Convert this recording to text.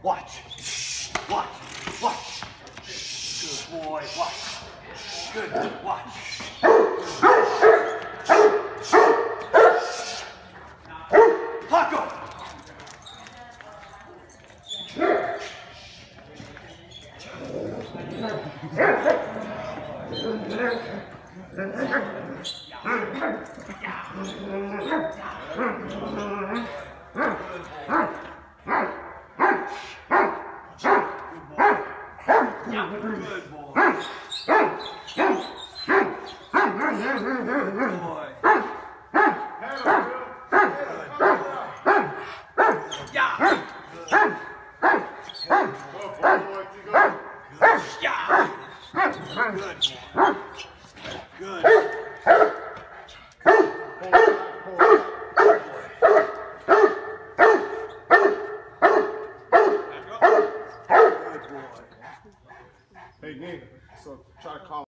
Watch. Watch. Watch. Good boy. Watch. Good. Watch. Paco. Hey, Nick, so try to call